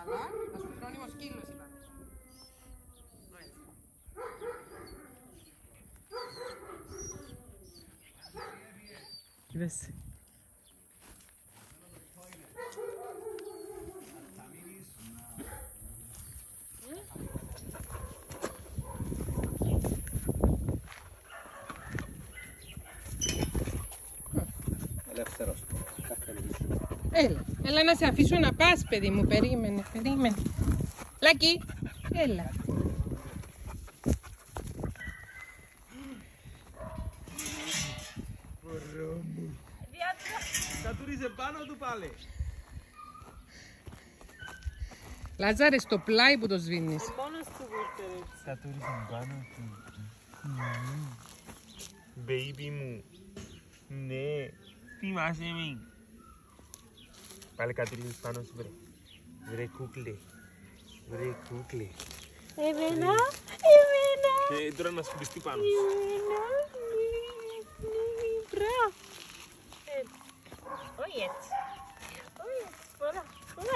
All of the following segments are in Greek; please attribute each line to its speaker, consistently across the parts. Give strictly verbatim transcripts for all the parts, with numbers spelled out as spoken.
Speaker 1: καλά, να σου φρόνιμο σκύλος είπαμε.
Speaker 2: Κοίτασε.
Speaker 3: Ελεύθερος.
Speaker 1: Έλα, έλα να σε αφήσω να πας, παιδί μου. Περίμενε, περίμενε. Λάκη, έλα.
Speaker 3: Ωραίο μου. Κατούριζε πάνω του πάλι.
Speaker 1: Λάζαρε, στο πλάι που το σβήνεις.
Speaker 2: Μόνος του βίρτερ έτσι.
Speaker 3: Κατούριζε πάνω του. Baby μου. Ναι. Θυμάσαι με. Πάλι κατούριζες πάνω σου βρε. Βρε κούκλε. Βρε κούκλε.
Speaker 2: Εμένα, εμένα.
Speaker 3: Και τώρα να σκουπιστεί πάνω σου.
Speaker 2: Εμένα, μπράβο. Όχι έτσι. Όχι έτσι, πολλά, πολλά.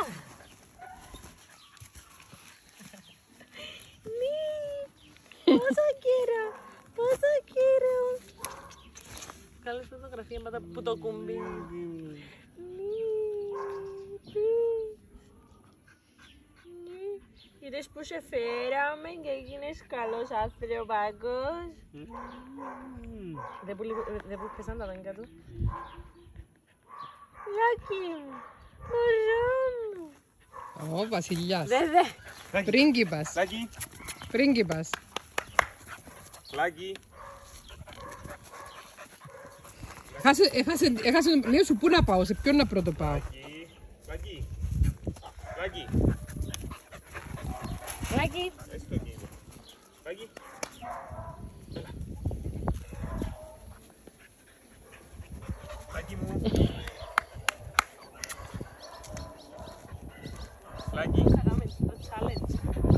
Speaker 2: Ναι, πόσα καιρό, πόσα καιρό. Καλές φωτογραφία μετά που το κουμπί. Είδες που σε φέραμε και έγινες καλός άνθρωπος. Δεν που πέσαν τα δόντια του. Λάκη μου, μωρό μου.
Speaker 1: Ω, βασιλιάς.
Speaker 2: Δε, δε.
Speaker 1: Πρίγκιπας.
Speaker 3: Λάκη.
Speaker 1: Πρίγκιπας.
Speaker 3: Λάκη.
Speaker 1: Έχασε, έχασε, έχασε το πλοίο σου, πού να πάω, σε ποιον να πρώτο πάω.
Speaker 3: Λάκη. Λάκη. Λάκη.
Speaker 2: Λάκη.
Speaker 3: Έστω εκεί. Λάκη. Έλα. Λάκη μου. Λάκη.
Speaker 2: Θα κάνουμε το challenge.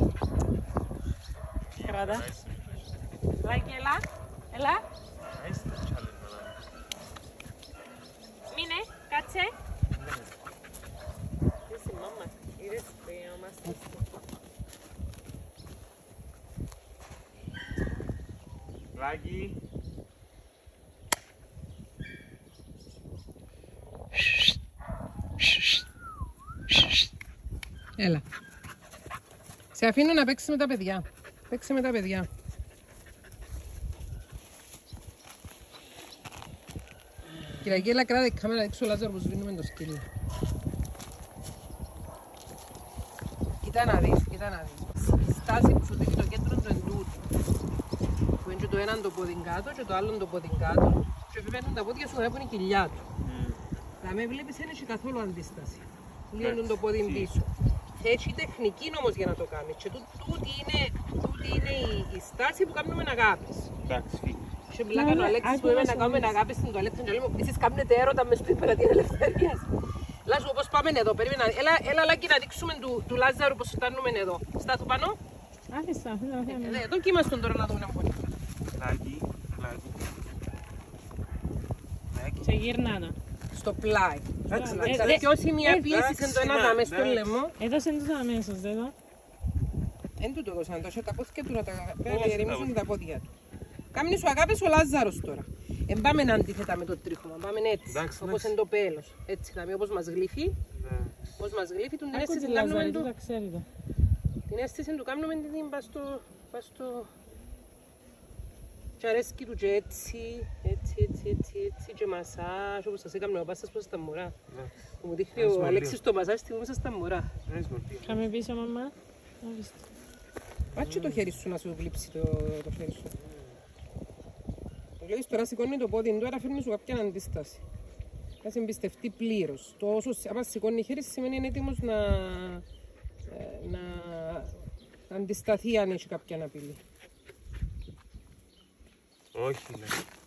Speaker 2: Κράτα. Λάκη, έλα. Έλα.
Speaker 3: Άισε το challenge, μάνα.
Speaker 2: Μείνε, κάτσε. Είδες η μάμα, είδες που είμαστε.
Speaker 3: Λάκη.
Speaker 1: Έλα. Σε αφήνω να παίξεις με τα παιδιά. Παίξε με τα παιδιά. Κυριακή, έλα κράτα η κάμερα, δείξω ο Λάζαρο που σβήνουμε το σκύλο. Κοίτα να δεις, κοίτα να δεις. Η στάση που σου δείχνει το κέντρο του εντούτου. Που είναι και το έναν το πόδι κάτω και το άλλο το πόδι κάτω. Και βέβαια τα πόδια σου που είναι η κοιλιά του. Να με βλέπεις δεν έχει καθόλου αντίσταση. Λίγο το πόδι πίσω. Έχει τεχνική όμως για να το κάνεις. Και τούτη είναι, τούτη είναι η, η στάση που κάνουμε αγάπης.
Speaker 3: Εντάξει, φίλε.
Speaker 1: Και μιλάγαν ο Αλέξης που είπε να κάνουμε αγάπη στην τουαλέτα και λέμε εσείς κάνετε έρωτα μες στην Πρατεία Ελευθερίας. Λάζω πώς πάμε εδώ, περίμενα. Έλα, έλα Λάκη να δείξουμε του, του Λάζαρου πώς φτάνουμε εδώ. Στάθου πάνω.
Speaker 2: Άφησα, άφησα.
Speaker 1: Εδώ και είμαστε τώρα να δούμε ένα πολύ.
Speaker 3: Λάκη, Λάκη. Λάκη.
Speaker 2: Σε γυρνάνα.
Speaker 1: Στο πλάι.
Speaker 3: Εντάξει,
Speaker 1: Να
Speaker 3: εντάξει.
Speaker 1: ξαδικιώσει μια
Speaker 3: εντάξει,
Speaker 1: πίεση σε το ένα
Speaker 3: εντάξει,
Speaker 1: δάμε στο
Speaker 3: εντάξει.
Speaker 1: λαιμό.
Speaker 2: Έδωσε τους αμέσως, δεν το.
Speaker 1: Εν τούτο δώσαν το, τα πόδια του να τα
Speaker 3: Πώς
Speaker 1: γερεμίσουν
Speaker 3: τα
Speaker 1: τα πόδια του. Κάμνη σου αγάπης ο Λάζαρος τώρα. Εν πάμε αντίθετα με το τρίχωμα, πάμε έτσι,
Speaker 3: Εντάξει,
Speaker 1: όπως
Speaker 3: εντάξει.
Speaker 1: είναι το πέλος. Έτσι θα όπως μας γλύφει, όπως μας γλύφει, την
Speaker 2: Άκου
Speaker 1: αίσθηση
Speaker 2: τη
Speaker 1: του κάνουμε
Speaker 2: Λαζαρή,
Speaker 1: του.
Speaker 2: τα ξέρει το.
Speaker 1: Την αίσθηση του κάνουμε την πας στο... πας στο... Και αρέσκει του και έτσι, έτσι, έτσι, έτσι, έτσι και μασάζ, όπως σας έκαμε ο πάσας προς τα μωρά. Που μου δείχνει ο Αλέξης το μασάζ στιγμή σας τα μωρά.
Speaker 2: Κάμε πίσω, μαμά. Άφησε.
Speaker 1: Πάτσε το χέρι σου να σου γλύψει το, το χέρι σου. Το βλέπεις τώρα σηκώνει το πόδι του, άρα φέρνει σου κάποια αντίσταση. Να σε εμπιστευτεί πλήρως. Το όσο άμα σηκώνει χέρι σημαίνει είναι έτοιμος να, ε, να αντισταθεί αν έχει κάποια απειλή.
Speaker 3: Όχι, ναι.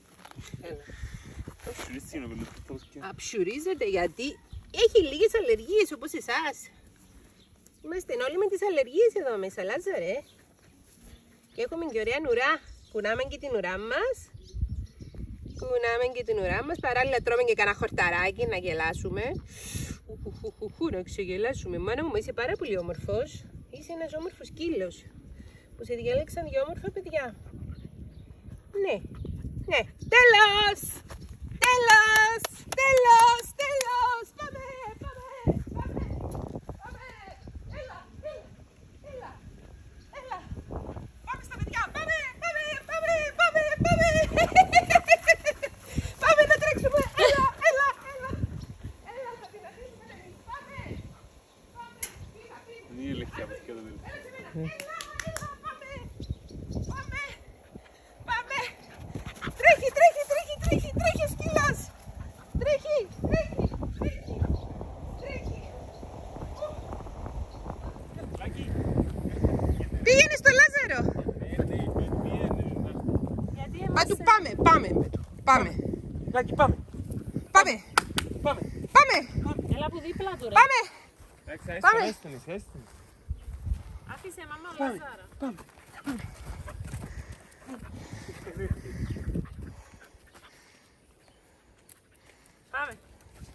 Speaker 1: Έλα. Αψουρίζεται γιατί έχει λίγες αλλεργίες όπως εσάς. Είμαστε όλοι με τις αλλεργίες εδώ μέσα, Λάζαρε. Και έχουμε και ωραία ουρά. Κουνάμε και την ουρά μας. Κουνάμε και την ουρά μας. Παράλληλα τρώμε και κανένα χορταράκι να γελάσουμε. Χουχουχουχουχου, να ξεγελάσουμε. Μάνα μου, είσαι πάρα πολύ όμορφος. Είσαι ένας όμορφος σκύλος. Που σε διάλεξαν για όμορφα παιδιά. Ναι, ναι. Τέλος! Τέλος! Τέλος! Τέλος! Πάμε! Πάμε! Πάμε! Πάμε! Έλα! Έλα! Έλα! Έλα! Πάμε στα παιδιά! Πάμε! Πάμε! Πάμε! Πάμε! Πάμε! Πάμε να τρέξουμε! Έλα! Έλα! Έλα! Έλα! Θα την αφήσουμε να μην. Πάμε! Πάμε! Πήγα! Πήγα!
Speaker 3: Δεν είναι λεχτιά από και εδώ δεν.
Speaker 1: Έλα! Έλα! Πάμε! Πάμε! Πάμε! Τρέχει! Τρέχει! Τρέχει! Τρέχει! Τρέχει ο σκύλος! Τρέχει! Τρέχει! Τρέχει! Τρέχει! Πήγαινε στο Λάζαρο! Μα του πάμε! Πάμε με του! Πάμε!
Speaker 3: Λάκη, πάμε.
Speaker 1: Πάμε!
Speaker 3: Πάμε.
Speaker 1: Πάμε!
Speaker 2: Έλα από δίπλα του ρε.
Speaker 1: Πάμε!
Speaker 3: Εντάξει,
Speaker 1: Πάμε.
Speaker 3: έστωνες, έστωνες.
Speaker 2: Άφησε μαμά Λάζαρα.
Speaker 3: Πάμε.
Speaker 2: Πάμε.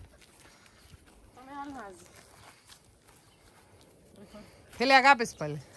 Speaker 2: Πάμε άλλο μαζί.
Speaker 1: Θέλει αγάπες πάλι.